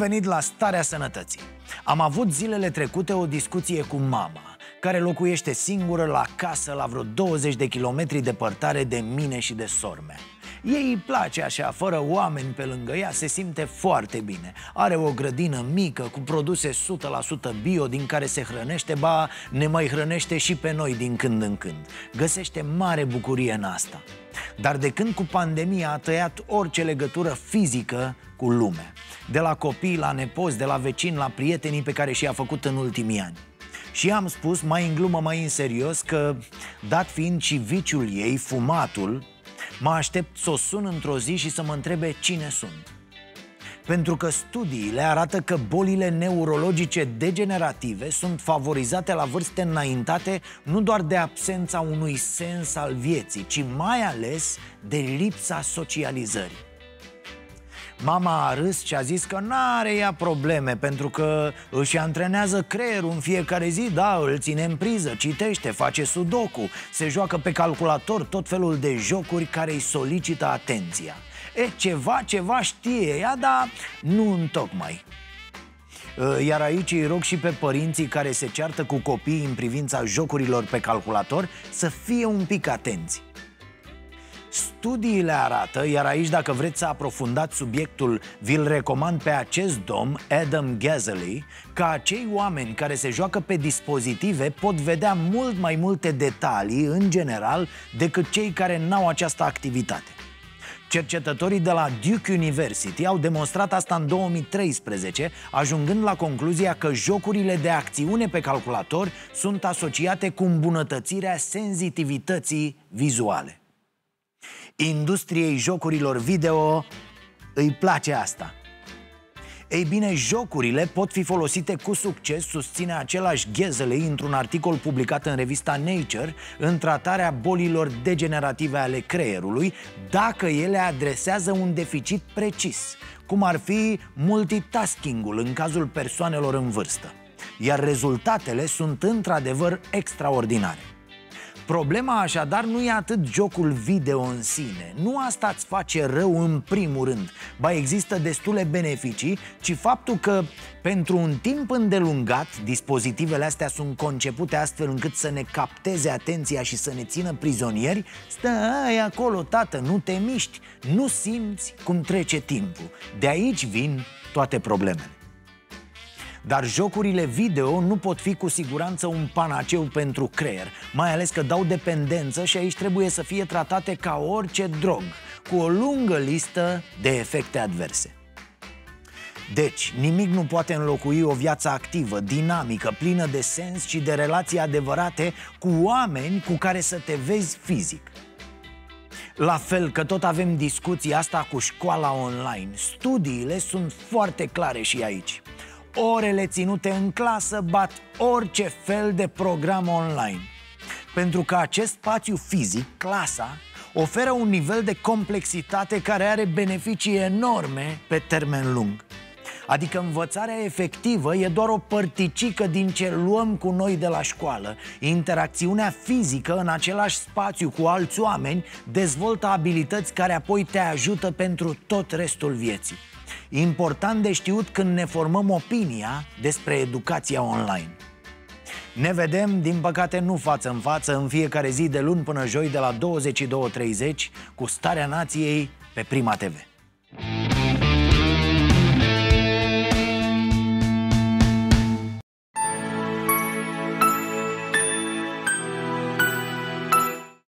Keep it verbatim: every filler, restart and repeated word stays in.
venit la Starea Sănătății. Am avut zilele trecute o discuție cu mama, care locuiește singură la casă la vreo douăzeci de kilometri departare de mine și de sormea. Ei îi place așa, fără oameni pe lângă ea, se simte foarte bine. Are o grădină mică cu produse o sută la sută bio din care se hrănește, ba ne mai hrănește și pe noi din când în când. Găsește mare bucurie în asta. Dar de când cu pandemia a tăiat orice legătură fizică cu lumea, de la copii la nepoți, de la vecini la prietenii pe care și-a făcut în ultimii ani. Și am spus, mai în glumă, mai în serios, că, dat fiind și viciul ei, fumatul, mă aștept să o sun într-o zi și să mă întrebe cine sunt. Pentru că studiile arată că bolile neurologice degenerative sunt favorizate la vârste înaintate nu doar de absența unui sens al vieții, ci mai ales de lipsa socializării. Mama a râs și a zis că n-are ea probleme, pentru că își antrenează creierul în fiecare zi. Da, îl ține în priză, citește, face sudoku, se joacă pe calculator tot felul de jocuri care îi solicită atenția. E, ceva, ceva știe ea, dar nu întocmai. Iar aici îi rog și pe părinții care se ceartă cu copiii în privința jocurilor pe calculator să fie un pic atenți. Studiile arată, iar aici dacă vreți să aprofundați subiectul, vi-l recomand pe acest domn, Adam Gazzaley, că acei oameni care se joacă pe dispozitive pot vedea mult mai multe detalii, în general, decât cei care n-au această activitate. Cercetătorii de la Duke University au demonstrat asta în două mii treisprezece, ajungând la concluzia că jocurile de acțiune pe calculator sunt asociate cu îmbunătățirea senzitivității vizuale. Industriei jocurilor video îi place asta. Ei bine, jocurile pot fi folosite cu succes, susține același Gazzaley într-un articol publicat în revista Nature, în tratarea bolilor degenerative ale creierului, dacă ele adresează un deficit precis, cum ar fi multitasking-ul în cazul persoanelor în vârstă. Iar rezultatele sunt într-adevăr extraordinare. Problema așadar nu e atât jocul video în sine, nu asta îți face rău în primul rând, ba există destule beneficii, ci faptul că pentru un timp îndelungat dispozitivele astea sunt concepute astfel încât să ne capteze atenția și să ne țină prizonieri. Stai acolo, tată, nu te miști, nu simți cum trece timpul. De aici vin toate problemele. Dar jocurile video nu pot fi cu siguranță un panaceu pentru creier, mai ales că dau dependență și aici trebuie să fie tratate ca orice drog, cu o lungă listă de efecte adverse. Deci, nimic nu poate înlocui o viață activă, dinamică, plină de sens și de relații adevărate cu oameni cu care să te vezi fizic. La fel că tot avem discuția asta cu școala online. Studiile sunt foarte clare și aici. Orele ținute în clasă bat orice fel de program online, pentru că acest spațiu fizic, clasa, oferă un nivel de complexitate care are beneficii enorme pe termen lung. Adică învățarea efectivă e doar o părticică din ce luăm cu noi de la școală. Interacțiunea fizică în același spațiu cu alți oameni dezvoltă abilități care apoi te ajută pentru tot restul vieții. Important de știut când ne formăm opinia despre educația online. Ne vedem, din păcate nu față în față, în fiecare zi de luni până joi de la douăzeci și două treizeci cu Starea Nației pe Prima T V.